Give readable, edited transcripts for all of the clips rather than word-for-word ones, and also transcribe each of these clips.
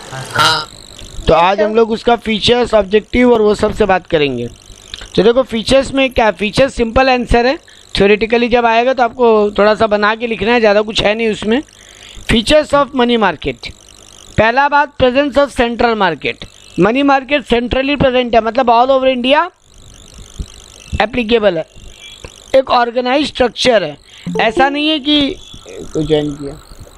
हाँ। तो आज हम लोग उसका फीचर्स, ऑब्जेक्टिव और वो सब से बात करेंगे। तो देखो फीचर्स में क्या, फीचर्स सिंपल आंसर है। थ्योरेटिकली जब आएगा तो आपको थोड़ा सा बना के लिखना है, ज़्यादा कुछ है नहीं उसमें। फीचर्स ऑफ मनी मार्केट, पहला बात presence of central market. Money market centrally present है, मतलब ऑल ओवर इंडिया एप्लीकेबल है। एक ऑर्गेनाइज स्ट्रक्चर है, ऐसा नहीं है कि कोई ज्वाइन किया।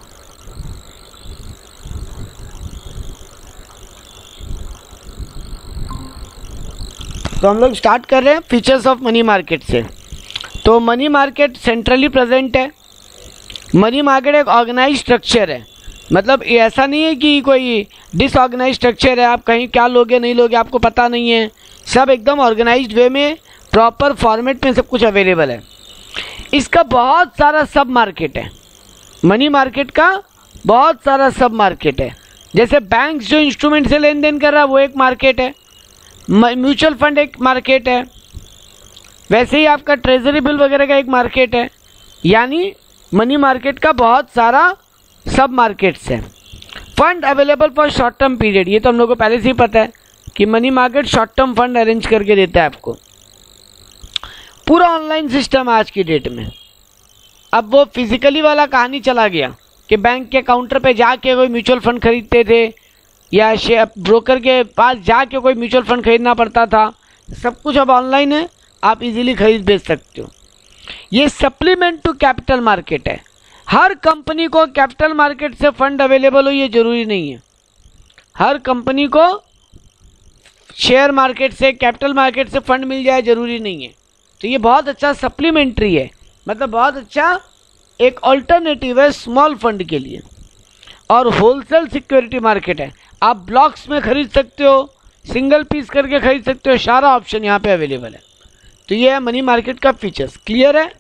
तो हम लोग स्टार्ट कर रहे हैं फीचर्स ऑफ मनी मार्केट से। तो मनी मार्केट सेंट्रली प्रेजेंट है। मनी मार्केट एक ऑर्गेनाइज स्ट्रक्चर है, मतलब ये ऐसा नहीं है कि कोई डिसऑर्गेनाइज स्ट्रक्चर है, आप कहीं क्या लोगे नहीं लोगे आपको पता नहीं है। सब एकदम ऑर्गेनाइज्ड वे में, प्रॉपर फॉर्मेट में सब कुछ अवेलेबल है। इसका बहुत सारा सब मार्केट है, मनी मार्केट का बहुत सारा सब मार्केट है। जैसे बैंक जो इंस्ट्रूमेंट से लेन देन कर रहा है वो एक मार्केट है, म्यूचुअल फंड एक मार्केट है, वैसे ही आपका ट्रेजरी बिल वगैरह का एक मार्केट है। यानी मनी मार्केट का बहुत सारा सब मार्केट्स हैं। Fund available for short term period, ये तो हम लोग को पहले से ही पता है कि money market short term fund arrange करके देता है आपको। पूरा ऑनलाइन सिस्टम है आज की डेट में। अब वो फिजिकली वाला कहानी चला गया कि बैंक के काउंटर पे जाके कोई म्यूचुअल फंड खरीदते थे या शेयर ब्रोकर के पास जाके कोई म्यूचुअल फंड खरीदना पड़ता था। सब कुछ अब ऑनलाइन है, आप इजीली खरीद बेच सकते हो। ये सप्लीमेंट टू कैपिटल मार्केट है। हर कंपनी को कैपिटल मार्केट से फंड अवेलेबल हो ये जरूरी नहीं है। हर कंपनी को शेयर मार्केट से, कैपिटल मार्केट से फंड मिल जाए जरूरी नहीं है। तो ये बहुत अच्छा सप्लीमेंट्री है, मतलब बहुत अच्छा एक ऑल्टरनेटिव है स्मॉल फंड के लिए। और होलसेल सिक्योरिटी मार्केट है, आप ब्लॉक्स में खरीद सकते हो, सिंगल पीस करके खरीद सकते हो, सारा ऑप्शन यहाँ पे अवेलेबल है। तो ये है मनी मार्केट का फीचर्स। क्लियर है?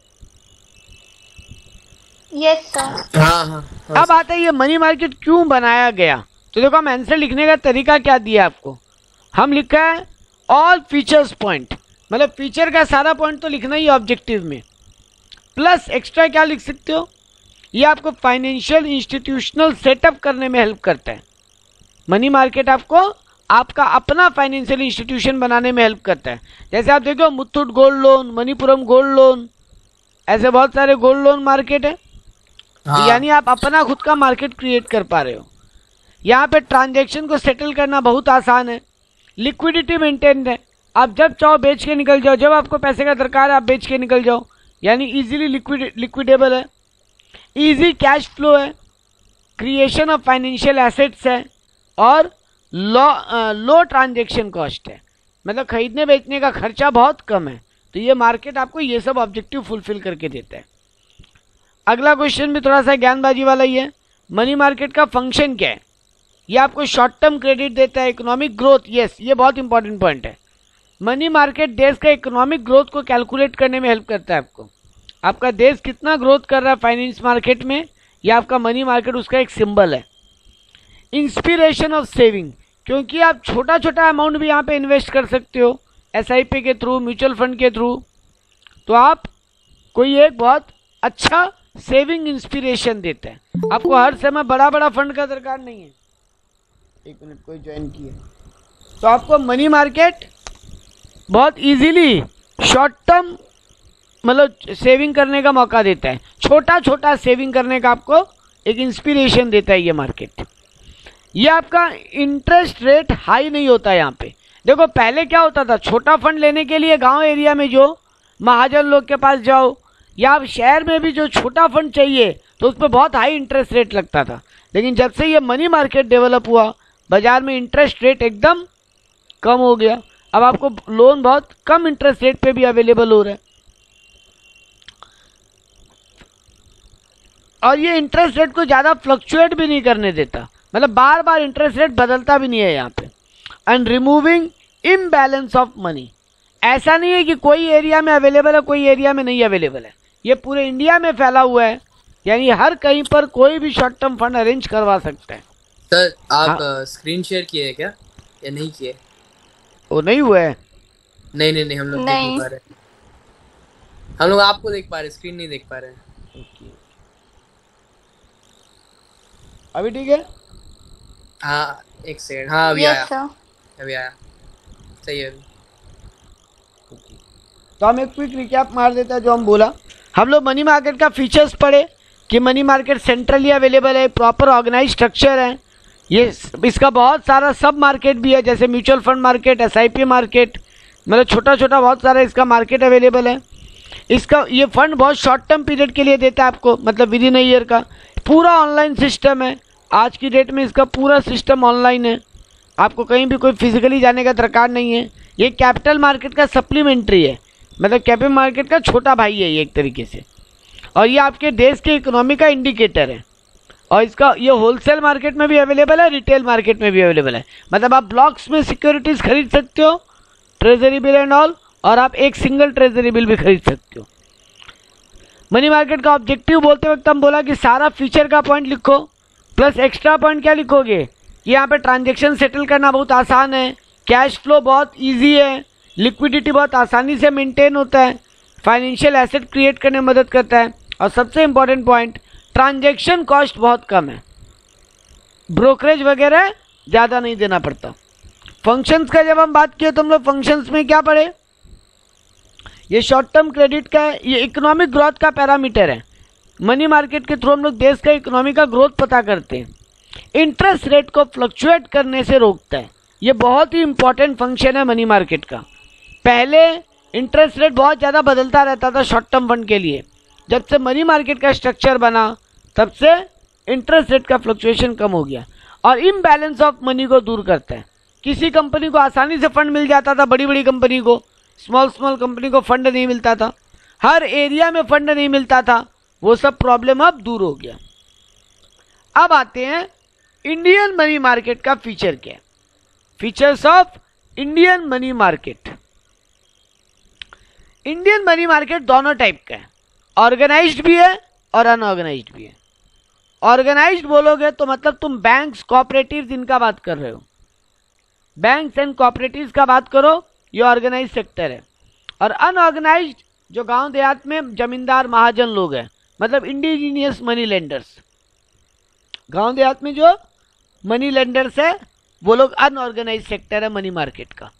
Yes sir. हाँ। अब आता है ये मनी मार्केट क्यों बनाया गया। तो देखो हम आंसर लिखने का तरीका क्या दिया आपको, हम लिखा है ऑल फीचर्स पॉइंट, मतलब फीचर का सारा पॉइंट तो लिखना ही ऑब्जेक्टिव में, प्लस एक्स्ट्रा क्या लिख सकते हो, ये आपको फाइनेंशियल इंस्टीट्यूशनल सेटअप करने में हेल्प करता है। मनी मार्केट आपको आपका अपना फाइनेंशियल इंस्टीट्यूशन बनाने में हेल्प करता है। जैसे आप देखो Muthoot gold loan, Manappuram gold loan, ऐसे बहुत सारे गोल्ड लोन मार्केट है। हाँ। यानी आप अपना खुद का मार्केट क्रिएट कर पा रहे हो। यहाँ पे ट्रांजैक्शन को सेटल करना बहुत आसान है, लिक्विडिटी मेंटेन है, आप जब चाहो बेच के निकल जाओ, जब आपको पैसे का दरकार है आप बेच के निकल जाओ, यानी इजीली लिक्विडेबल है। इजी कैश फ्लो है, क्रिएशन ऑफ फाइनेंशियल एसेट्स है, और लो ट्रांजैक्शन कॉस्ट है, मतलब खरीदने बेचने का खर्चा बहुत कम है। तो ये मार्केट आपको ये सब ऑब्जेक्टिव फुलफिल करके देता है। अगला क्वेश्चन भी थोड़ा सा ज्ञानबाजी वाला ही है। मनी मार्केट का फंक्शन क्या है? ये आपको शॉर्ट टर्म क्रेडिट देता है, इकोनॉमिक ग्रोथ, यस ये बहुत इंपॉर्टेंट पॉइंट है। मनी मार्केट देश का इकोनॉमिक ग्रोथ को कैलकुलेट करने में हेल्प करता है आपको। आपका देश कितना ग्रोथ कर रहा है फाइनेंस मार्केट में, या आपका मनी मार्केट उसका एक सिंबल है। इंस्पिरेशन ऑफ सेविंग, क्योंकि आप छोटा छोटा अमाउंट भी यहाँ पे इन्वेस्ट कर सकते हो, एसआईपी के थ्रू, म्यूचुअल फंड के थ्रू, तो आप कोई एक बहुत अच्छा सेविंग इंस्पिरेशन देता है। आपको हर समय बड़ा बड़ा फंड का दरकार नहीं है। एक मिनट, कोई ज्वाइन किया। तो आपको मनी मार्केट बहुत इजीली शॉर्ट टर्म मतलब सेविंग करने का मौका देता है, छोटा छोटा सेविंग करने का आपको एक इंस्पिरेशन देता है ये मार्केट। ये आपका इंटरेस्ट रेट हाई नहीं होता यहाँ पे। देखो पहले क्या होता था, छोटा फंड लेने के लिए गांव एरिया में जो महाजन लोग के पास जाओ, या आप शहर में भी जो छोटा फंड चाहिए तो उस पर बहुत हाई इंटरेस्ट रेट लगता था। लेकिन जब से ये मनी मार्केट डेवलप हुआ, बाजार में इंटरेस्ट रेट एकदम कम हो गया। अब आपको लोन बहुत कम इंटरेस्ट रेट पे भी अवेलेबल हो रहा है, और ये इंटरेस्ट रेट को ज़्यादा फ्लक्चुएट भी नहीं करने देता, मतलब बार बार इंटरेस्ट रेट बदलता भी नहीं है यहाँ पे। And removing imbalance of money, ऐसा नहीं है कि कोई एरिया में अवेलेबल है कोई एरिया में नहीं अवेलेबल है, ये पूरे इंडिया में फैला हुआ है, यानी हर कहीं पर कोई भी शॉर्ट टर्म फंड अरेंज करवा सकता है। सर आप हाँ? स्क्रीन शेयर किए है क्या या नहीं किए? वो नहीं हुआ है। नहीं हम लोग देख नहीं पा रहे, हम लोग आपको देख पा रहे, स्क्रीन नहीं देख पा रहे हैं। अभी ठीक है? हाँ एक सेकंड, हाँ अभी आया, यस सर। अभी आया, सही है। तो हम एक क्विक रिकैप मार देते हैं जो हम बोला। हम लोग मनी मार्केट का फीचर्स पढ़े कि मनी मार्केट सेंट्रली अवेलेबल है, प्रॉपर ऑर्गेनाइज स्ट्रक्चर है, ये इसका बहुत सारा सब मार्केट भी है, जैसे mutual fund market, SIP market, मतलब छोटा छोटा बहुत सारा इसका मार्केट अवेलेबल है। इसका ये फंड बहुत शॉर्ट टर्म पीरियड के लिए देता है आपको, मतलब विद इन ईयर का। पूरा ऑनलाइन सिस्टम है, आज की डेट में इसका पूरा सिस्टम ऑनलाइन है, आपको कहीं भी कोई फिजिकली जाने का दरकार नहीं है। ये कैपिटल मार्केट का सप्लीमेंट्री है, मतलब कैपिटल मार्केट का छोटा भाई है ये एक तरीके से, और ये आपके देश के इकोनॉमी का इंडिकेटर है। और इसका ये होलसेल मार्केट में भी अवेलेबल है, रिटेल मार्केट में भी अवेलेबल है, मतलब आप ब्लॉक्स में सिक्योरिटीज खरीद सकते हो, ट्रेजरी बिल एंड ऑल, और आप एक सिंगल ट्रेजरी बिल भी खरीद सकते हो। मनी मार्केट का ऑब्जेक्टिव बोलते वक्त हम बोला कि सारा फीचर का पॉइंट लिखो, प्लस एक्स्ट्रा पॉइंट क्या लिखोगे, यहाँ पे ट्रांजेक्शन सेटल करना बहुत आसान है, कैश फ्लो बहुत ईजी है, लिक्विडिटी बहुत आसानी से मेंटेन होता है, फाइनेंशियल एसेट क्रिएट करने में मदद करता है, और सबसे इंपॉर्टेंट पॉइंट ट्रांजैक्शन कॉस्ट बहुत कम है, ब्रोकरेज वगैरह ज़्यादा नहीं देना पड़ता। फंक्शंस का जब हम बात किए तो हम लोग फंक्शंस में क्या पढ़े, ये शॉर्ट टर्म क्रेडिट का है, ये इकोनॉमिक ग्रोथ का पैरामीटर है। मनी मार्केट के थ्रू हम लोग देश का इकोनॉमी का ग्रोथ पता करते हैं। इंटरेस्ट रेट को फ्लक्चुएट करने से रोकता है, ये बहुत ही इंपॉर्टेंट फंक्शन है मनी मार्केट का। पहले इंटरेस्ट रेट बहुत ज़्यादा बदलता रहता था शॉर्ट टर्म फंड के लिए, जब से मनी मार्केट का स्ट्रक्चर बना तब से इंटरेस्ट रेट का फ्लक्चुएशन कम हो गया, और इम्बैलेंस ऑफ मनी को दूर करता है। किसी कंपनी को आसानी से फंड मिल जाता था, बड़ी बड़ी कंपनी को, स्मॉल कंपनी को फंड नहीं मिलता था, हर एरिया में फंड नहीं मिलता था, वो सब प्रॉब्लम अब दूर हो गया। अब आते हैं इंडियन मनी मार्केट का फीचर क्या है, features of Indian money market. Indian money market दोनों टाइप का है, ऑर्गेनाइज्ड भी है और अनऑर्गेनाइज्ड भी है। ऑर्गेनाइज्ड बोलोगे तो मतलब तुम बैंक्स, कोऑपरेटिव्स इनका बात कर रहे हो, बैंक्स एंड कोऑपरेटिव्स का बात करो, ये ऑर्गेनाइज सेक्टर है। और अनऑर्गेनाइज्ड जो गांव देहात में जमींदार महाजन लोग हैं, मतलब इंडिजीनियस मनी लेंडर्स, गांव देहात में जो मनी लेंडर्स है वो लोग अनऑर्गेनाइज सेक्टर है मनी मार्केट का।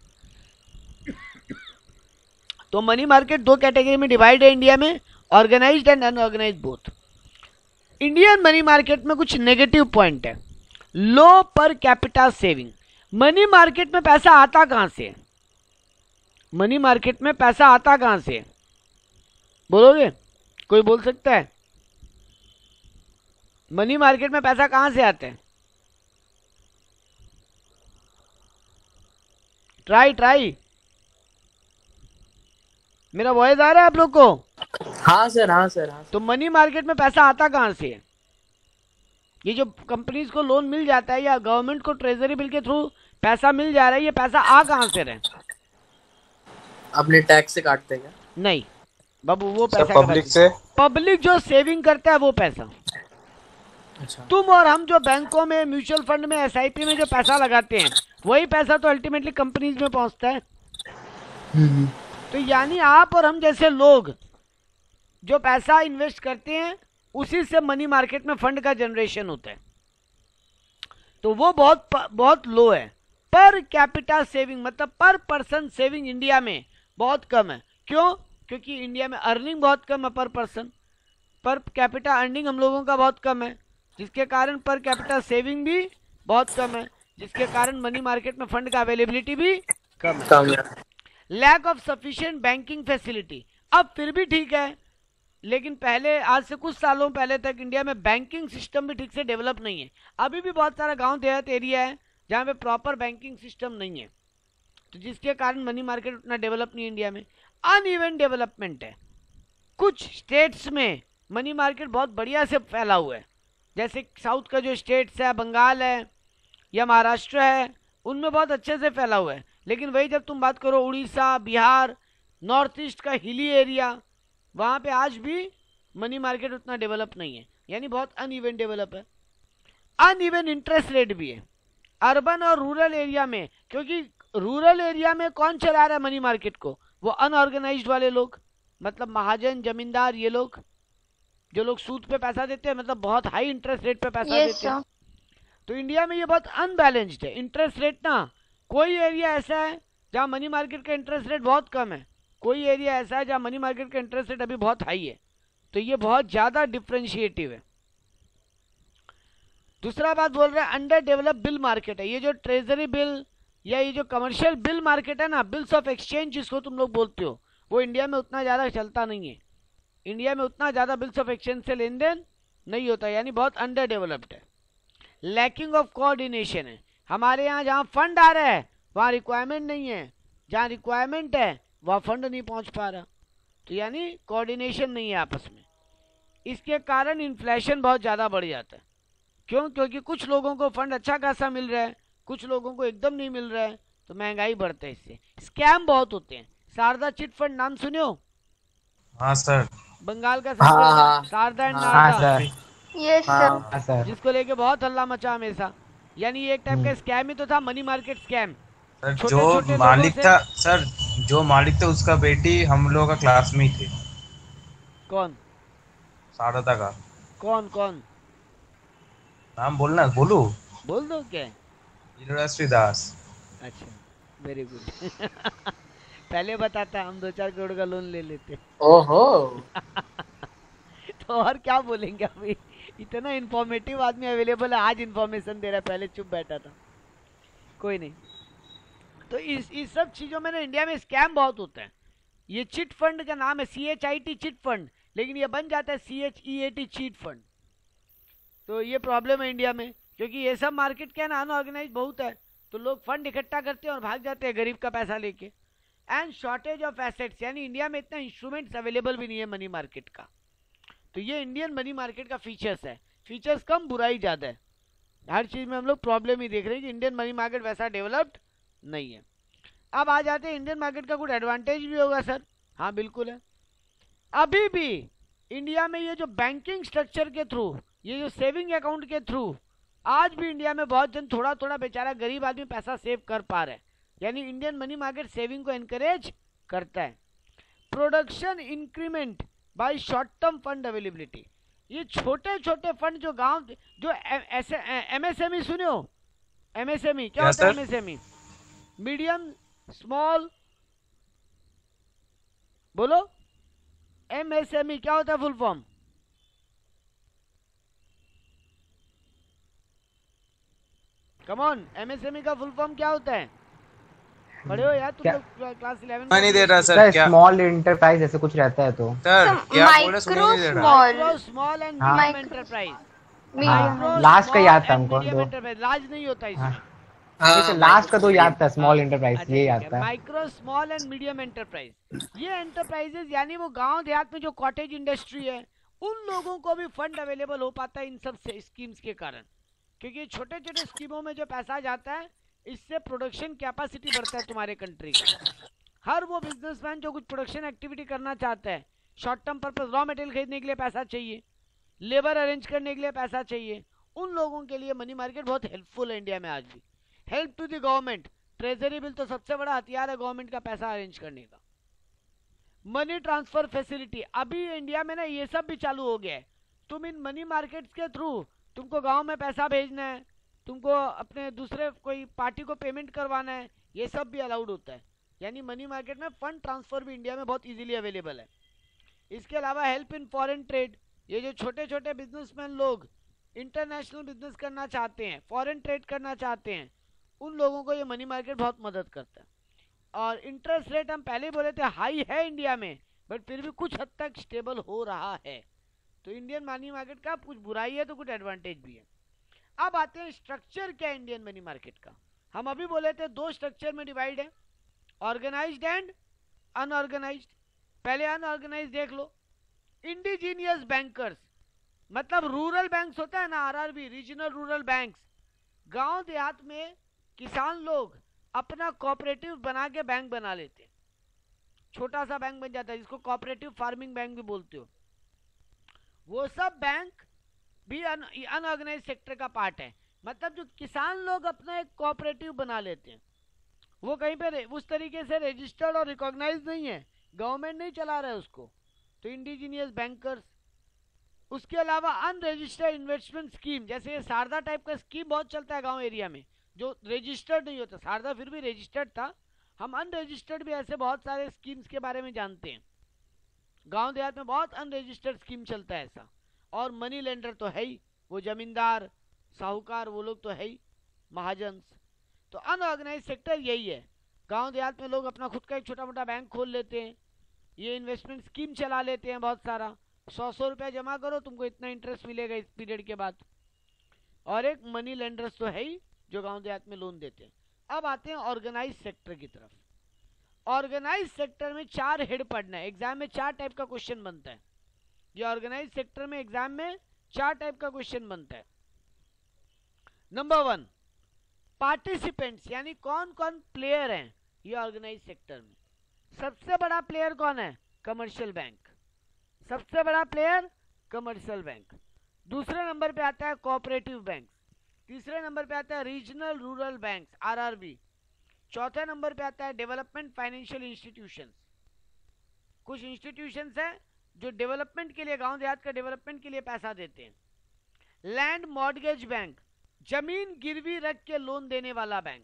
तो मनी मार्केट दो कैटेगरी में डिवाइड है इंडिया में, organised and unorganised both. Indian money market में कुछ नेगेटिव पॉइंट है, लो per capita saving. Money market में पैसा आता कहां से, मनी मार्केट में पैसा आता कहां से बोलोगे, कोई बोल सकता है? मनी मार्केट में पैसा कहां से आता है? ट्राई मेरा वॉइस आ रहा है आप लोग को? हाँ सर, हाँ सर, हाँ सर। तो मनी मार्केट में पैसा आता कहां से है? ये जो कंपनीज को लोन मिल जाता है या गवर्नमेंट को ट्रेजरी बिल के थ्रू पैसा मिल जा रहा है, ये पैसा आ कहां से रहे? अपने टैक्स से काटते हैं क्या? नहीं बाबू, वो पैसा पब्लिक से, पब्लिक जो सेविंग करता है वो पैसा। अच्छा। तुम और हम जो बैंकों में, म्यूचुअल फंड में, एसआईपी में जो पैसा लगाते हैं, वही पैसा तो अल्टीमेटली कंपनीज में पहुंचता है। तो यानी आप और हम जैसे लोग जो पैसा इन्वेस्ट करते हैं, उसी से मनी मार्केट में फंड का जनरेशन होता है। तो वो बहुत लो है। पर कैपिटा सेविंग मतलब पर पर्सन सेविंग इंडिया में बहुत कम है। क्यों? क्योंकि इंडिया में अर्निंग बहुत कम है पर पर्सन, पर कैपिटा अर्निंग हम लोगों का बहुत कम है, जिसके कारण पर कैपिटा सेविंग भी बहुत कम है, जिसके कारण मनी मार्केट में फंड का अवेलेबिलिटी भी कम है। Lack of sufficient banking facility, अब फिर भी ठीक है, लेकिन पहले, आज से कुछ सालों पहले तक इंडिया में बैंकिंग सिस्टम भी ठीक से डेवलप नहीं है। अभी भी बहुत सारा गांव देहात एरिया है जहां पे प्रॉपर बैंकिंग सिस्टम नहीं है, तो जिसके कारण मनी मार्केट उतना डेवलप नहीं है इंडिया में। अनइवन डेवलपमेंट है, कुछ स्टेट्स में मनी मार्केट बहुत बढ़िया से फैला हुआ है, जैसे साउथ का जो स्टेट्स है, बंगाल है या महाराष्ट्र है, उनमें बहुत अच्छे से फैला हुआ है। लेकिन वही जब तुम बात करो उड़ीसा, बिहार, नॉर्थ ईस्ट का हिली एरिया, वहाँ पे आज भी मनी मार्केट उतना डेवलप नहीं है, यानी बहुत अनइवन डेवलप है। अनइवन इंटरेस्ट रेट भी है अर्बन और रूरल एरिया में, क्योंकि रूरल एरिया में कौन चला रहा है मनी मार्केट को? वो अनऑर्गेनाइज्ड वाले लोग, मतलब महाजन, जमींदार, ये लोग जो लोग सूद पे पैसा देते हैं, मतलब बहुत हाई इंटरेस्ट रेट पे पैसा देते हैं। तो इंडिया में ये बहुत अनबैलेंस्ड है इंटरेस्ट रेट ना। कोई एरिया ऐसा है जहाँ मनी मार्केट का इंटरेस्ट रेट बहुत कम है, कोई एरिया ऐसा है जहाँ मनी मार्केट का इंटरेस्ट रेट अभी बहुत हाई है। तो ये बहुत ज़्यादा डिफ्रेंशिएटिव है। दूसरा बात बोल रहे हैं अंडर डेवलप बिल मार्केट है। ये जो ट्रेजरी बिल या ये जो कमर्शियल बिल मार्केट है ना, बिल्स ऑफ एक्सचेंज जिसको तुम लोग बोलते हो, वो इंडिया में उतना ज़्यादा चलता नहीं है। इंडिया में उतना ज़्यादा बिल्स ऑफ एक्सचेंज से लेन देन नहीं होता, यानी बहुत अंडर डेवलप्ड है। लैकिंग ऑफ कोऑर्डिनेशन है। हमारे यहाँ जहाँ फंड आ रहा है वहाँ रिक्वायरमेंट नहीं है, जहाँ रिक्वायरमेंट है वहाँ फंड नहीं पहुँच पा रहा। तो यानी कोऑर्डिनेशन नहीं है आपस में। इसके कारण इन्फ्लेशन बहुत ज़्यादा बढ़ जाता है। क्यों? क्योंकि कुछ लोगों को फंड अच्छा खासा मिल रहा है, कुछ लोगों को एकदम नहीं मिल रहा है, तो महंगाई बढ़ता है। इससे स्कैम बहुत होते हैं। शारदा चिट फंड नाम सुने हो? हाँ सर। बंगाल का हाँ सबसे हाँ शारदा एंड हाँ हाँ नारदा, सर। काफी। Yes sir. हाँ हाँ सर। जिसको लेके बहुत हल्ला मचा हमेशा। यानी ये एक टाइप का स्कैम ही तो था, मनी मार्केट स्कैम। सर छोटे जो छोटे लोगों मालिक से। था, सर जो मालिक था उसका बेटी हम लोग का क्लास में ही थे, कौन शारदा का। कौन कौन? नाम बोलना बोलू? बोल दो क्या? यूनिवर्सिटी दास। अच्छा, वेरी गुड। पहले बताता हम 2-4 करोड़ का लोन ले लेते। ओहो। तो और क्या बोलेंगे अभी, इतना इन्फॉर्मेटिव आदमी अवेलेबल है, आज इन्फॉर्मेशन दे रहा है, पहले चुप बैठा था। कोई नहीं। तो इस सब चीज़ों में ना इंडिया में स्कैम बहुत होता है। ये चिट फंड का नाम है CHIT चिट फंड, लेकिन ये बन जाता है CHEAT चीट फंड। तो ये प्रॉब्लम है इंडिया में, क्योंकि ये सब मार्केट क्या है ना, अनऑर्गेनाइज बहुत है। तो लोग फंड इकट्ठा करते हैं और भाग जाते हैं गरीब का पैसा लेके। एंड शॉर्टेज ऑफ एसेट्स, यानी इंडिया में इतना इंस्ट्रूमेंट्स अवेलेबल भी नहीं है मनी मार्केट का। तो ये इंडियन मनी मार्केट का फीचर्स है। फीचर्स कम, बुराई ज़्यादा है। हर चीज़ में हम लोग प्रॉब्लम ही देख रहे हैं कि इंडियन मनी मार्केट वैसा डेवलप्ड नहीं है। अब आ जाते हैं इंडियन मार्केट का कुछ एडवांटेज भी होगा सर। हाँ बिल्कुल है। अभी भी इंडिया में ये जो बैंकिंग स्ट्रक्चर के थ्रू, ये जो सेविंग अकाउंट के थ्रू, आज भी इंडिया में बहुत जन थोड़ा थोड़ा बेचारा गरीब आदमी पैसा सेव कर पा रहे हैं। यानी इंडियन मनी मार्केट सेविंग को एनकरेज करता है। Production increment by short term fund availability. ये छोटे छोटे फंड जो गांव, जो ऐसे MSME सुने हो? MSME क्या होता है? MSME मीडियम स्मॉल, बोलो MSME क्या होता है full form? Come on, MSME का फुल फॉर्म क्या होता है? पढ़े हो यार तुम क्या? लोग क्लास 11 मैं नहीं दे रहा सर। सर क्या स्मॉल इंटरप्राइज ऐसे कुछ रहता है तो। सर क्या बोल रहे सुनिए, नहीं दे रहा। माइक्रो स्मॉल एंड हाँ। Medium enterprise. हाँ, लास्ट का याद था हमको दो। लार्ज नहीं होता इसमें। हाँ, हाँ जैसे लास्ट का तो माइक्रो याद था, स्मॉल इंटरप्राइज अच्छा, ये ठीक याद है। था। Micro small and medium enterprise, ये एंटरप्राइजेस यानी वो गांव देहात में जो कॉटेज इंडस्ट्री है, उन लोगों को भी फंड अवेलेबल हो पाता है इन सब स्कीम्स के कारण। क्योंकि छोटे छोटे स्कीमों में जो पैसा जाता है, इससे प्रोडक्शन कैपेसिटी बढ़ता है तुम्हारे कंट्री का। हर वो बिजनेसमैन जो कुछ प्रोडक्शन एक्टिविटी करना चाहता है, short term purpose, raw material खरीदने के लिए पैसा चाहिए, लेबर अरेंज करने के लिए पैसा चाहिए, उन लोगों के लिए मनी मार्केट बहुत हेल्पफुल है इंडिया में आज भी। Help to the government, treasury bill तो सबसे बड़ा हथियार है गवर्नमेंट का पैसा अरेंज करने का। मनी ट्रांसफर फैसिलिटी, अभी इंडिया में ना ये सब भी चालू हो गया है। तुम इन मनी मार्केट्स के थ्रू, तुमको गांव में पैसा भेजना है, तुमको अपने दूसरे कोई पार्टी को पेमेंट करवाना है, ये सब भी अलाउड होता है। यानी मनी मार्केट में फंड ट्रांसफर भी इंडिया में बहुत इजीली अवेलेबल है। इसके अलावा हेल्प इन फॉरेन ट्रेड, ये जो छोटे छोटे बिजनेसमैन लोग इंटरनेशनल बिजनेस करना चाहते हैं, फॉरेन ट्रेड करना चाहते हैं, उन लोगों को ये मनी मार्केट बहुत मदद करता है। और इंटरेस्ट रेट हम पहले बोले थे हाई है इंडिया में, बट फिर भी कुछ हद तक स्टेबल हो रहा है। तो इंडियन मनी मार्केट का कुछ बुराई है तो कुछ एडवांटेज भी है। अब आते हैं स्ट्रक्चर क्या है इंडियन मनी मार्केट का। हम अभी बोले थे दो स्ट्रक्चर में डिवाइड है, ऑर्गेनाइज्ड एंड अनऑर्गेनाइज्ड। पहले अनऑर्गेनाइज्ड देख लो। इंडिजीनियस बैंकर्स, मतलब रूरल बैंक्स होता है ना, RRB, रीजनल रूरल बैंक्स। गांव देहात में किसान लोग अपना कोऑपरेटिव बना के बैंक बना लेते हैं, छोटा सा बैंक बन जाता है, जिसको कोऑपरेटिव फार्मिंग बैंक भी बोलते हो। वो सब बैंक भी अनऑर्गेनाइज सेक्टर का पार्ट है। मतलब जो किसान लोग अपना एक कोऑपरेटिव बना लेते हैं, वो कहीं पे उस तरीके से रजिस्टर्ड और रिकॉग्नाइज नहीं है, गवर्नमेंट नहीं चला रहा है उसको। तो इंडिजीनियस बैंकर्स। उसके अलावा अनरजिस्टर्ड इन्वेस्टमेंट स्कीम, जैसे ये शारदा टाइप का स्कीम बहुत चलता है गांव एरिया में, जो रजिस्टर्ड नहीं होता। शारदा फिर भी रजिस्टर्ड था, हम अनरजिस्टर्ड भी ऐसे बहुत सारे स्कीम्स के बारे में जानते हैं। गांव देहात में बहुत अनरजिस्टर्ड स्कीम चलता है ऐसा। और मनी लेंडर तो है ही, वो जमींदार साहूकार वो लोग तो है ही, महाजन। तो अनऑर्गेनाइज सेक्टर यही है। गांव देहात में लोग अपना खुद का एक छोटा मोटा बैंक खोल लेते हैं, ये इन्वेस्टमेंट स्कीम चला लेते हैं बहुत सारा, 100 रुपया जमा करो तुमको इतना इंटरेस्ट मिलेगा इस पीरियड के बाद। और एक मनी लेंडर्स तो है ही जो गांव देहात में लोन देते हैं। अब आते हैं ऑर्गेनाइज सेक्टर की तरफ। ऑर्गेनाइज सेक्टर में 4 हेड पढ़ना है, एग्जाम में 4 टाइप का क्वेश्चन बनता है। ये ऑर्गेनाइज सेक्टर में एग्जाम में 4 टाइप का क्वेश्चन बनता है। नंबर 1, पार्टिसिपेंट्स, यानी कौन कौन प्लेयर हैं ये ऑर्गेनाइज सेक्टर में। सबसे बड़ा प्लेयर कौन है? कमर्शियल बैंक, सबसे बड़ा प्लेयर कमर्शियल बैंक। दूसरे नंबर पे आता है कोऑपरेटिव बैंक। तीसरे नंबर पे आता है रीजनल रूरल बैंक्स आरआरबी। चौथे नंबर पे आता है डेवलपमेंट फाइनेंशियल इंस्टीट्यूशंस। कुछ इंस्टीट्यूशंस हैं जो डेवलपमेंट के लिए, गांव देहात का डेवलपमेंट के लिए पैसा देते हैं। लैंड मॉर्गेज बैंक, जमीन गिरवी रख के लोन देने वाला बैंक।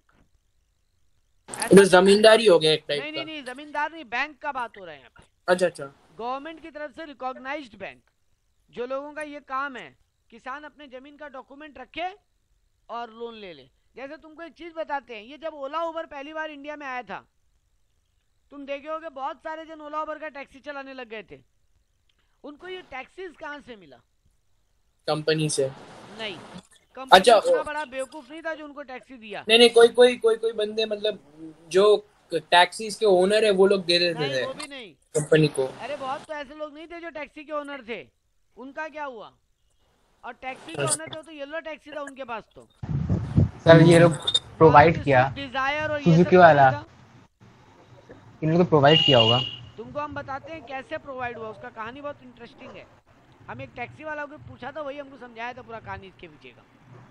तो जमींदारी हो गया एक टाइप नहीं का। नहीं नहीं, जमींदार नहीं, बैंक का बात हो रहा है यहाँ पे। अच्छा अच्छा। गवर्नमेंट की तरफ से रिकॉग्नाइज्ड बैंक, जो लोगों का ये काम है किसान अपने जमीन का डॉक्यूमेंट रखे और लोन ले ले। जैसे तुमको एक चीज बताते हैं, ये जब ओला उबर पहली बार इंडिया में आया था, तुम देखे होगे बहुत सारे जन ओला उबर का टैक्सी चलाने लग गए थे। उनको ये टैक्सीज कहाँ से मिला? कंपनी से। नहीं, कंपनी अच्छा, उतना बड़ा बेवकूफ नहीं था जो उनको टैक्सी दिया। नहीं नहीं, कोई बंदे मतलब जो टैक्सीज के ओनर है वो लोग दे देते नहीं, थे वो भी नहीं कंपनी को। अरे बहुत तो ऐसे लोग नहीं थे जो टैक्सी के ओनर थे, उनका क्या हुआ? और टैक्सी के ओनर थे तो येलो टैक्सी था उनके पास तो। सर ये लोग प्रोवाइड किया, डिजायर और ये सुजुकी सब वाला था। इन लोगों को प्रोवाइड किया होगा। तुमको हम बताते हैं कैसे प्रोवाइड हुआ, उसका कहानी बहुत इंटरेस्टिंग है। हम एक टैक्सी वाला को पूछा था, वही हमको समझाया था पूरा कहानी इसके पीछे का।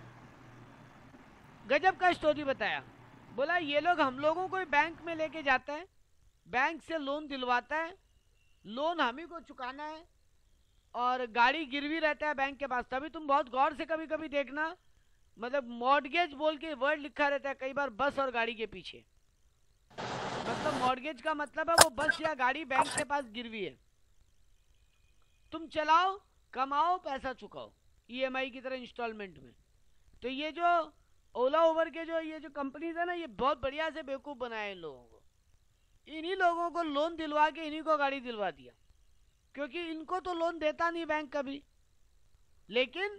गजब का स्टोरी बताया। बोला ये लोग हम लोगों को बैंक में लेके जाता है, बैंक से लोन दिलवाता है, लोन हम ही को चुकाना है, और गाड़ी गिरवी रहता है बैंक के पास। तभी तुम बहुत गौर से कभी कभी देखना, मतलब मॉर्गेज बोल के वर्ड लिखा रहता है कई बार बस और गाड़ी के पीछे। मतलब मॉर्गेज का मतलब है वो बस या गाड़ी बैंक के पास गिरवी है, तुम चलाओ कमाओ पैसा चुकाओ ईएमआई की तरह इंस्टॉलमेंट में। तो ये जो ओला उबर के जो ये जो कंपनीज है ना, ये बहुत बढ़िया से बेवकूफ बनाए इन लोगों को। इन्हीं लोगों को लोन दिलवा के इन्हीं को गाड़ी दिलवा दिया, क्योंकि इनको तो लोन देता नहीं बैंक कभी। लेकिन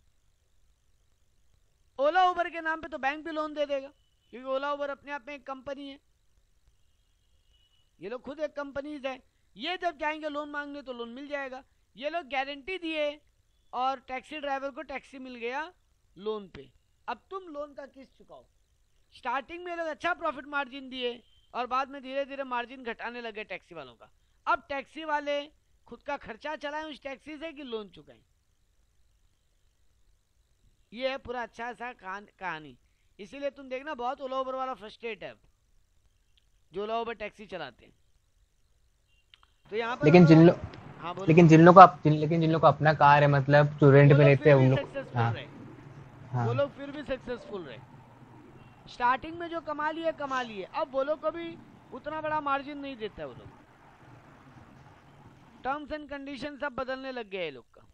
ओला उबर के नाम पे तो बैंक भी लोन दे देगा, क्योंकि ओला उबर अपने आप में एक कंपनी है, ये लोग खुद एक कंपनीज है। ये जब जाएंगे लोन मांगने तो लोन मिल जाएगा। ये लोग गारंटी दिए और टैक्सी ड्राइवर को टैक्सी मिल गया लोन पे। अब तुम लोन का किस्त चुकाओ। स्टार्टिंग में लोग अच्छा प्रॉफिट मार्जिन दिए और बाद में धीरे धीरे मार्जिन घटाने लगे टैक्सी वालों का। अब टैक्सी वाले खुद का खर्चा चलाएं उस टैक्सी से कि लोन चुकाएं। ये है पूरा अच्छा सा कहानी। इसीलिए तुम देखना बहुत ओला उबर वाला फ्रस्ट्रेट है जो ओला उबर टैक्सी चलाते हैं। तो यहाँ पर लेकिन जिन लोग को अपना कार है, मतलब स्टूडेंट में लेते हैं उन लोग। हाँ। वो लोग फिर भी सक्सेसफुल रहे। स्टार्टिंग में जो कमा लिए, अब वो लोग कभी उतना बड़ा मार्जिन नहीं देता है वो लोग। टर्म्स एंड कंडीशन सब बदलने लग गया है लोग का।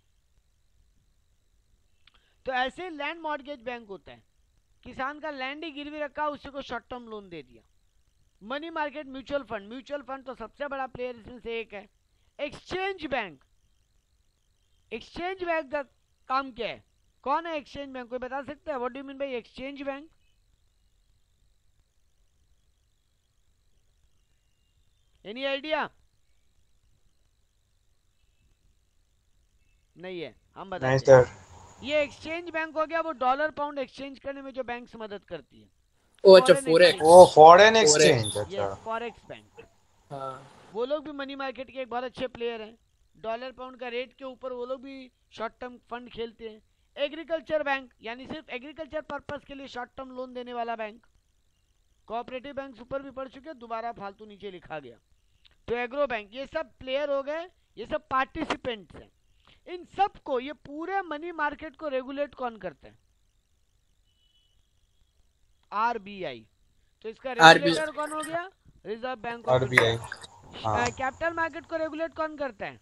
तो ऐसे लैंड मॉर्गेज बैंक होता है, किसान का लैंड ही गिरवी रखा, उसी को शॉर्ट टर्म लोन दे दिया। मनी मार्केट म्यूचुअल फंड तो सबसे बड़ा प्लेयर इसमें से एक है। एक्सचेंज बैंक का काम क्या है? कौन है एक्सचेंज बैंक? कोई बता सकता है? What do you mean by exchange bank? Any idea? नहीं है, हम बताते हैं। ये एक्सचेंज बैंक हो गया वो डॉलर पाउंड एक्सचेंज करने में जो बैंक मदद करती है। ओ अच्छा, फॉरेक्स। ओ फॉरेन एक्सचेंज। अच्छा, फॉरेक्स बैंक। हाँ, वो लोग भी मनी मार्केट के एक बहुत अच्छे प्लेयर हैं। डॉलर पाउंड का रेट के ऊपर वो लोग भी शॉर्ट टर्म फंड खेलते हैं। एग्रीकल्चर बैंक, यानी सिर्फ एग्रीकल्चर पर्पस के लिए शॉर्ट टर्म लोन देने वाला बैंक। कोऑपरेटिव बैंक ऊपर भी पढ़ चुके, दोबारा फालतू नीचे लिखा गया। तो एग्रो बैंक, ये सब प्लेयर हो गए, ये सब पार्टिसिपेंट्स हैं। इन सब को, ये पूरे मनी मार्केट को रेगुलेट कौन करते हैं? आरबीआई। तो इसका रेगुलेटर कौन हो गया? Reserve bank of RBI. India. Capital market को रेगुलेट कौन करता है?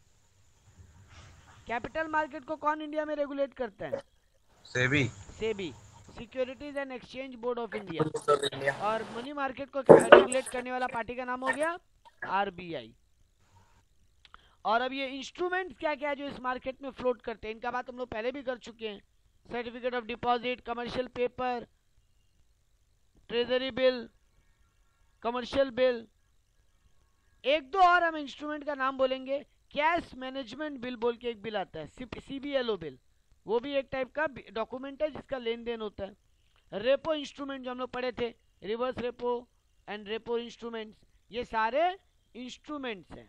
कैपिटल मार्केट को कौन इंडिया में रेगुलेट करता है? SEBI. SEBI, securities and exchange board of India. और मनी मार्केट को रेगुलेट करने वाला पार्टी का नाम हो गया आरबीआई। और अब ये इंस्ट्रूमेंट्स क्या क्या है जो इस मार्केट में फ्लोट करते हैं, इनका बात हम लोग पहले भी कर चुके हैं। Certificate of deposit, commercial paper, treasury bill, commercial bill. एक दो और हम इंस्ट्रूमेंट का नाम बोलेंगे। कैश मैनेजमेंट बिल बोल के एक बिल आता है, सीबीएलओ बिल, वो भी एक टाइप का डॉक्यूमेंट है जिसका लेन देन होता है। रेपो इंस्ट्रूमेंट जो हम लोग पढ़े थे, reverse repo and repo instruments, ये सारे इंस्ट्रूमेंट्स हैं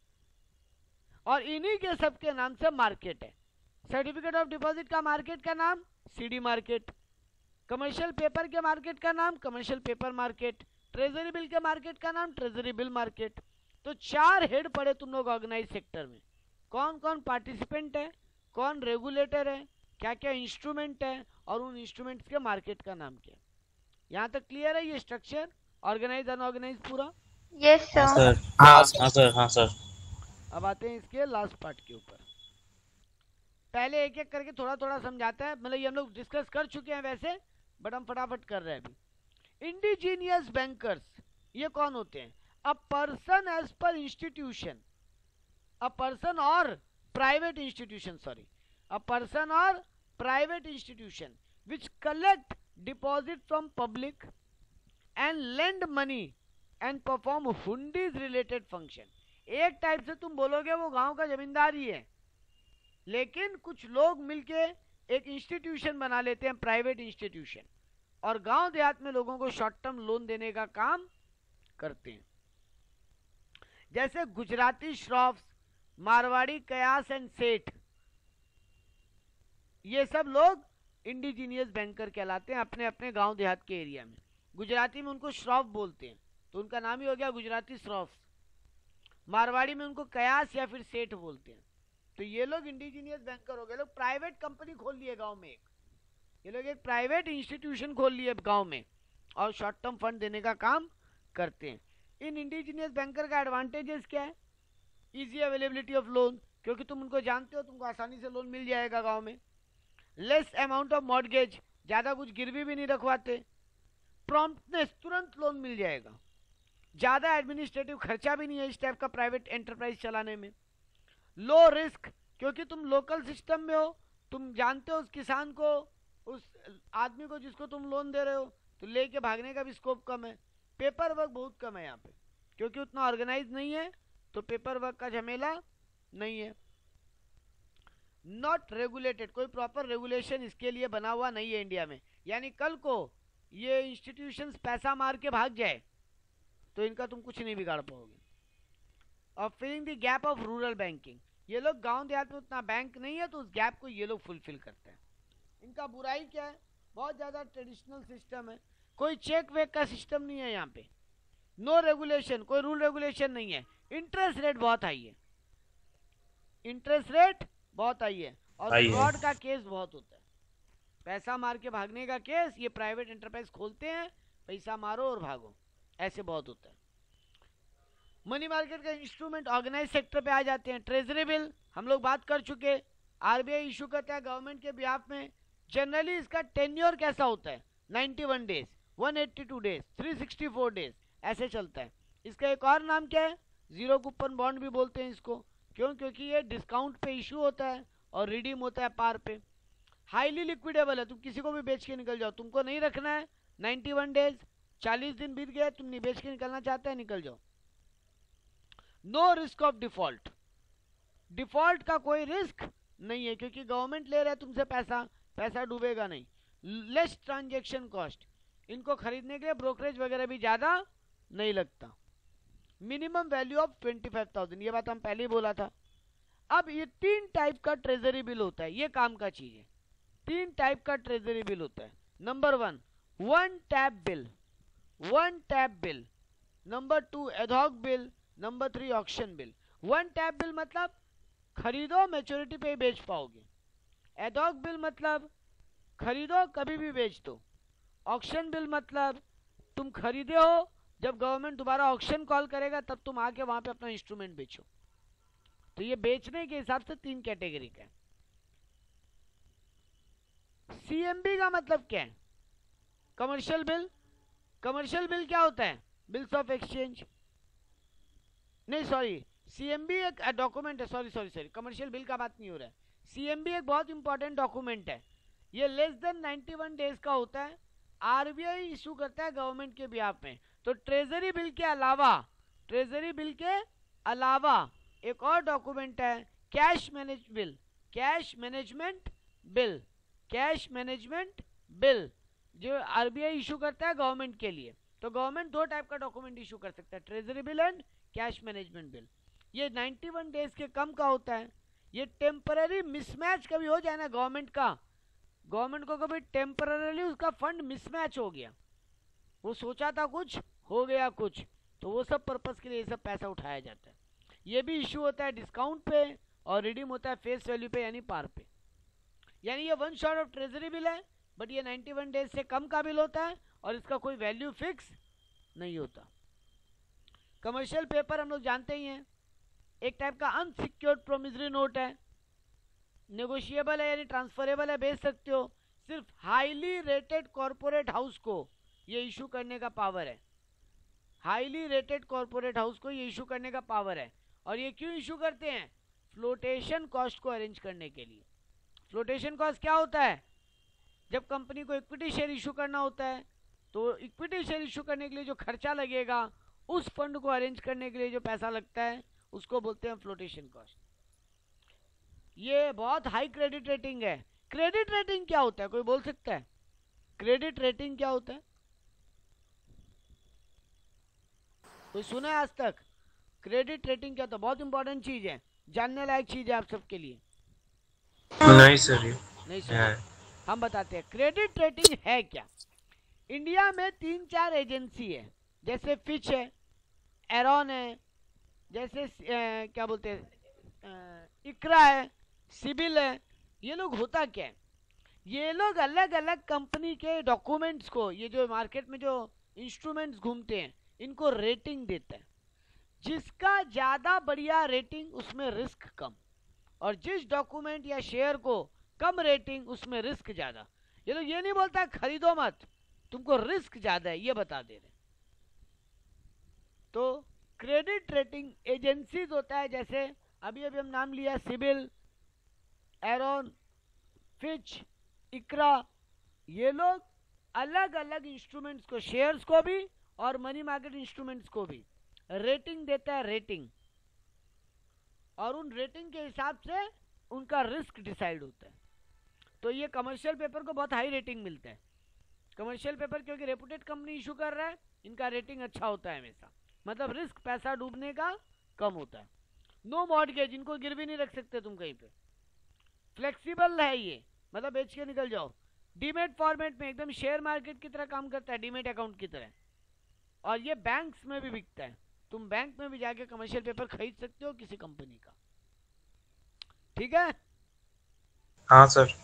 और इन्हीं के सबके नाम से मार्केट है। सर्टिफिकेट ऑफ डिपॉजिट का मार्केट का नाम सीडी मार्केट, कमर्शियल पेपर के मार्केट का नाम commercial paper market, treasury bill के मार्केट का नाम ट्रेजरी बिल मार्केट। तो 4 हेड पड़े तुम लोग ऑर्गेनाइज सेक्टर में। कौन कौन पार्टिसिपेंट है, कौन रेगुलेटर है, क्या क्या इंस्ट्रूमेंट है और उन इंस्ट्रूमेंट्स के मार्केट का नाम क्या है। यहाँ तक क्लियर है ये स्ट्रक्चर, ऑर्गेनाइज अनऑर्गेनाइज पूरा? Yes sir. हाँ सर, हाँ सर। अब आते हैं इसके लास्ट पार्ट के ऊपर। पहले एक एक करके थोड़ा थोड़ा समझाते हैं, मतलब ये हम लोग डिस्कस कर चुके हैं वैसे, बट हम फटाफट कर रहे हैं अभी। इंडिजीनियस बैंकर्स ये कौन होते हैं? A person as per institution, a person और private institution, sorry, a person और private institution which collect deposit from public and lend money and perform hundis related function. एक टाइप से तुम बोलोगे वो गांव का जमींदार ही है, लेकिन कुछ लोग मिलके एक इंस्टीट्यूशन बना लेते हैं, प्राइवेट इंस्टीट्यूशन, और गांव देहात में लोगों को शॉर्ट टर्म लोन देने का काम करते हैं। जैसे गुजराती श्रॉफ्स, मारवाड़ी कयास एंड सेठ, ये सब लोग इंडिजीनियस बैंकर कहलाते हैं अपने अपने गांव देहात के एरिया में। गुजराती में उनको श्रॉफ बोलते हैं तो उनका नाम ही हो गया गुजराती श्रॉफ्स। मारवाड़ी में उनको कयास या फिर सेठ बोलते हैं। तो ये लोग इंडिजीनियस बैंकर हो गए। लोग प्राइवेट कंपनी खोल लिए गांव में, ये लोग एक प्राइवेट इंस्टीट्यूशन खोल लिए गांव में और शॉर्ट टर्म फंड देने का काम करते हैं। इन इंडिजीनियस बैंकर का एडवांटेजेस क्या है? इजी अवेलेबिलिटी ऑफ लोन, क्योंकि तुम उनको जानते हो, तुमको आसानी से लोन मिल जाएगा गांव में। लेस अमाउंट ऑफ मॉर्गेज, ज़्यादा कुछ गिरवी भी नहीं रखवाते। प्रॉम्प्टनेस, तुरंत लोन मिल जाएगा। ज़्यादा एडमिनिस्ट्रेटिव खर्चा भी नहीं है इस टाइप का प्राइवेट एंटरप्राइज चलाने में। लो रिस्क, क्योंकि तुम लोकल सिस्टम में हो, तुम जानते हो उस किसान को, उस आदमी को जिसको तुम लोन दे रहे हो, तो लेके भागने का भी स्कोप कम है। पेपर वर्क बहुत कम है यहाँ पे, क्योंकि उतना ऑर्गेनाइज नहीं है, तो पेपर वर्क का झमेला नहीं है। नॉट रेगुलेटेड, कोई प्रॉपर रेगुलेशन इसके लिए बना हुआ नहीं है इंडिया में। यानी कल को ये इंस्टीट्यूशंस पैसा मार के भाग जाए तो इनका तुम कुछ नहीं बिगाड़ पाओगे। और filling the gap of rural banking, ये लोग गांव देहात में उतना बैंक नहीं है तो उस गैप को ये लोग फुलफिल करते हैं। इनका बुराई क्या है? बहुत ज़्यादा ट्रेडिशनल सिस्टम है, कोई चेक वेक का सिस्टम नहीं है यहाँ पे। नो रेगुलेशन, कोई रूल रेगुलेशन नहीं है। इंटरेस्ट रेट बहुत हाई है, इंटरेस्ट रेट बहुत हाई है, और फ्रॉड का केस बहुत होता है। पैसा मार के भागने का केस ये प्राइवेट एंटरप्राइज खोलते हैं, पैसा मारो और भागो, ऐसे बहुत होता है। मनी मार्केट का इंस्ट्रूमेंट ऑर्गेनाइज सेक्टर पे आ जाते हैं। ट्रेजरी बिल हम लोग बात कर चुके, आरबीआई इशू करता है गवर्नमेंट के बिहाफ में। जनरली इसका टेन्योर कैसा होता है? 91 डेज, 182 डेज, 364 डेज, ऐसे चलता है। इसका एक और नाम क्या है? जीरो कूपन बॉन्ड भी बोलते हैं इसको। क्यों? क्योंकि ये डिस्काउंट पे इशू होता है और रिडीम होता है पार पे। हाईली लिक्विडेबल है, तुम किसी को भी बेच के निकल जाओ, तुमको नहीं रखना है 91 डेज, 40 दिन बीत गए, तुम नहीं बेच के निकलना चाहते हैं, निकल जाओ। No risk of default, default का कोई रिस्क नहीं है क्योंकि गवर्नमेंट ले रहा है तुमसे पैसा, पैसा डूबेगा नहीं। लेस ट्रांजेक्शन कॉस्ट, इनको खरीदने के लिए ब्रोकरेज वगैरह भी ज़्यादा नहीं लगता। मिनिमम वैल्यू ऑफ 25,000, ये बात हम पहले ही बोला था। अब ये 3 टाइप का ट्रेजरी बिल होता है, ये काम का चीज है। 3 टाइप का ट्रेजरी बिल होता है। Number 1 one tap bill, one tap bill. Number 2 ad hoc bill. Number 3 auction bill. One tap bill मतलब खरीदो मैच्योरिटी पे ही बेच पाओगे। एडॉक बिल मतलब खरीदो कभी भी बेच दो। ऑक्शन बिल मतलब तुम खरीदे हो, जब गवर्नमेंट दोबारा ऑक्शन कॉल करेगा तब तुम आके वहां पे अपना इंस्ट्रूमेंट बेचो। तो ये बेचने के हिसाब से 3 कैटेगरी का है। सीएमबी का मतलब क्या है? Commercial bill. कमर्शियल बिल क्या होता है? Bills of exchange. नहीं सॉरी, सीएमबी एक डॉक्यूमेंट है। सॉरी, कमर्शियल बिल का बात नहीं हो रहा है। सीएमबी एक बहुत इंपॉर्टेंट डॉक्यूमेंट है। ये लेस देन 91 डेज का होता है। आरबीआई इशू करता है गवर्नमेंट के बिहाफ में। तो ट्रेजरी बिल के अलावा एक और डॉक्यूमेंट है कैश मैनेजमेंट बिल जो आरबीआई इशू करता है गवर्नमेंट के लिए। तो गवर्नमेंट 2 टाइप का डॉक्यूमेंट इशू कर सकता है, treasury bill and cash management bill. ये 91 डेज के कम का होता है। ये टेम्पररी मिसमैच कभी हो जाए ना गवर्नमेंट को कभी टेम्पररीली उसका फंड मिसमैच हो गया, वो सोचा था कुछ हो गया कुछ, तो वो सब पर्पस के लिए ये सब पैसा उठाया जाता है। ये भी इशू होता है डिस्काउंट पे और रिडीम होता है फेस वैल्यू पे यानी पार पे। यानी ये 1 शॉट ऑफ ट्रेजरी बिल है, बट ये 91 डेज से कम का बिल होता है और इसका कोई वैल्यू फिक्स नहीं होता। कमर्शियल पेपर हम लोग जानते ही हैं, एक टाइप का अनसिक्योर्ड प्रोमिसरी नोट है। नेगोशिएबल है यानी ट्रांसफरेबल है, बेच सकते हो। सिर्फ हाईली रेटेड कॉर्पोरेट हाउस को ये इशू करने का पावर है। हाईली रेटेड कॉर्पोरेट हाउस को ये इशू करने का पावर है। और ये क्यों इशू करते हैं? फ्लोटेशन कॉस्ट को अरेंज करने के लिए। फ्लोटेशन कॉस्ट क्या होता है? जब कंपनी को इक्विटी शेयर इशू करना होता है तो इक्विटी शेयर इशू करने के लिए जो खर्चा लगेगा, उस फंड को अरेंज करने के लिए जो पैसा लगता है, उसको बोलते हैं फ्लोटेशन कॉस्ट। ये बहुत हाई क्रेडिट रेटिंग है। क्रेडिट रेटिंग क्या होता है, कोई बोल सकता है? क्रेडिट रेटिंग क्या होता है? कोई सुना है आज तक? क्रेडिट रेटिंग क्या होता है? बहुत इंपॉर्टेंट चीज है, जानने लायक चीज है आप सबके लिए। नहीं सर, नहीं सर, हम बताते हैं क्रेडिट रेटिंग है क्या। इंडिया में 3-4 एजेंसी है, जैसे फिच है, एरॉन है, जैसे क्या बोलते हैं इकरा है, सिबिल है। ये लोग होता क्या है, ये लोग अलग अलग कंपनी के डॉक्यूमेंट्स को, ये जो मार्केट में जो इंस्ट्रूमेंट्स घूमते हैं, इनको रेटिंग देता है। जिसका ज्यादा बढ़िया रेटिंग उसमें रिस्क कम, और जिस डॉक्यूमेंट या शेयर को कम रेटिंग उसमें रिस्क ज्यादा। ये लोग ये नहीं बोलता खरीदो मत, तुमको रिस्क ज्यादा है, ये बता दे रहे। तो क्रेडिट रेटिंग एजेंसीज होता है, जैसे अभी हम नाम लिया, सिबिल, एरॉन, फिच, इकरा। ये लोग अलग अलग इंस्ट्रूमेंट्स को, शेयर्स को भी और मनी मार्केट इंस्ट्रूमेंट्स को भी रेटिंग देता है, रेटिंग। और उन रेटिंग के हिसाब से उनका रिस्क डिसाइड होता है। तो ये कमर्शियल पेपर को बहुत हाई रेटिंग मिलता है। कमर्शियल पेपर क्योंकि रेपुटेड कंपनी इशू कर रहा है, इनका रेटिंग अच्छा होता है हमेशा, मतलब रिस्क पैसा डूबने का कम होता है। नो मॉर्गेज, इनको गिरवी नहीं रख सकते तुम कहीं पे। फ्लेक्सिबल है ये, मतलब बेच के निकल जाओ। डीमेट फॉर्मेट में एकदम शेयर मार्केट की तरह काम करता है, डीमेट अकाउंट की तरह। और ये बैंक्स में भी बिकता है, तुम बैंक में भी जाके कमर्शियल पेपर खरीद सकते हो किसी कंपनी का। ठीक है? हाँ sir.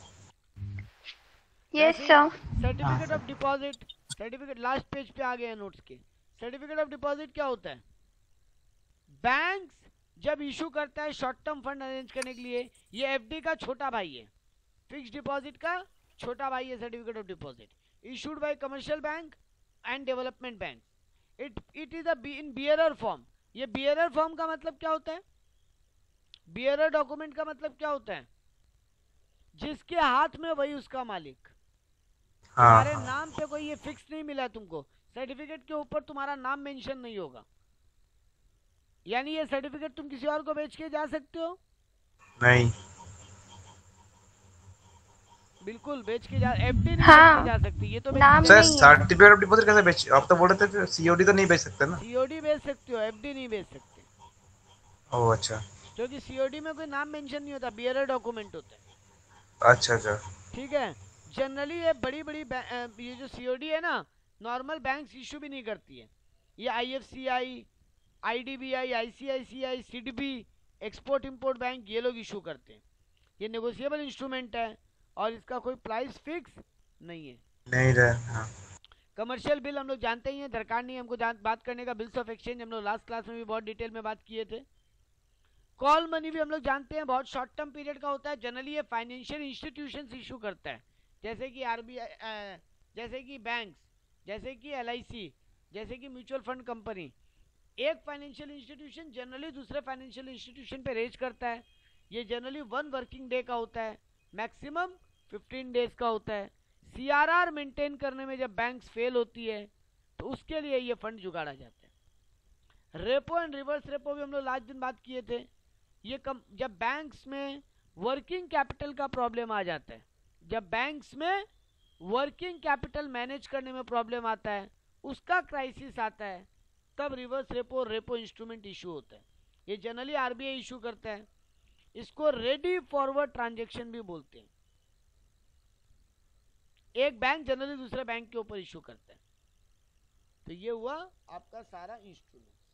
Yes sir. Certificate of deposit, certificate last page पे आ गए हैं नोट्स के। सर्टिफिकेट ऑफ डिपॉजिट क्या होता है? बैंक्स जब इशू करता है शॉर्ट टर्म फंड अरेंज करने के लिए, ये एफडी का छोटा भाई है, फिक्स डिपॉजिट का छोटा भाई है certificate of deposit, issued by commercial bank and development bank. It is in bearer form. ये बियरर फॉर्म का मतलब क्या होता है? बियरर डॉक्यूमेंट का मतलब क्या होता है? जिसके हाथ में वही उसका मालिक। तुम्हारे नाम पे कोई ये फिक्स नहीं मिला तुमको, सर्टिफिकेट के ऊपर तुम्हारा नाम मेंशन नहीं होगा, यानी ये सर्टिफिकेट तुम किसी और को बेच के जा सकते हो? नहीं, बिल्कुल बेच के जा, एफडी नहीं हाँ, बेच के जा सकती। ये तो नाम सर नहीं है। सर्टिफिकेट ऑफ डिपॉजिट कैसे बेच, आप तो बोल रहे थे सीओडी तो नहीं बेच सकते ना? सीओडी बेच सकते हो, एफडी नहीं बेच सकते। ओह अच्छा, क्योंकि सीओडी में कोई नाम मेंशन नहीं होता, बियरर डॉक्यूमेंट होता है। अच्छा अच्छा। ठीक है? जनरली ये बड़ी बड़ी ये जो सीओडी है ना, नॉर्मल बैंक्स इशू भी नहीं करती है। ये IFCI, IDBI, ICICI, SIDBI, export import bank ये लोग इशू करते हैं। ये नेगोशिएबल इंस्ट्रूमेंट है और इसका कोई प्राइस फिक्स नहीं है। नहीं रहा। कमर्शियल बिल हम लोग जानते ही हैं, दरकार नहीं हमको बात करने का। बिल्स ऑफ एक्सचेंज हम लोग लास्ट क्लास में भी बहुत डिटेल में बात किए थे। कॉल मनी भी हम लोग जानते हैं, बहुत शॉर्ट टर्म पीरियड का होता है। जनरली ये फाइनेंशियल इंस्टीट्यूशंस इशू करता है, जैसे कि आरबीआई, जैसे कि बैंक्स, जैसे कि एलआईसी, जैसे कि म्यूचुअल फंड कंपनी। एक फाइनेंशियल इंस्टीट्यूशन जनरली दूसरे फाइनेंशियल इंस्टीट्यूशन पे रेज करता है। ये जनरली 1 वर्किंग डे का होता है, मैक्सिमम 15 डेज का होता है। सीआरआर मेंटेन करने में जब बैंक्स फेल होती है तो उसके लिए ये फंड जुगाड़ा जाता है। रेपो एंड रिवर्स रेपो भी हम लोग लास्ट दिन बात किए थे। ये जब बैंक्स में वर्किंग कैपिटल का प्रॉब्लम आ जाता है, जब बैंक्स में वर्किंग कैपिटल मैनेज करने में प्रॉब्लम आता है, उसका क्राइसिस आता है, तब रिवर्स रेपो और रेपो इंस्ट्रूमेंट इशू होता है। ये जनरली आरबीआई इशू करता है। इसको रेडी फॉरवर्ड ट्रांजैक्शन भी बोलते हैं। एक बैंक जनरली दूसरे बैंक के ऊपर इशू करता है। तो ये हुआ आपका सारा इंस्ट्रूमेंट।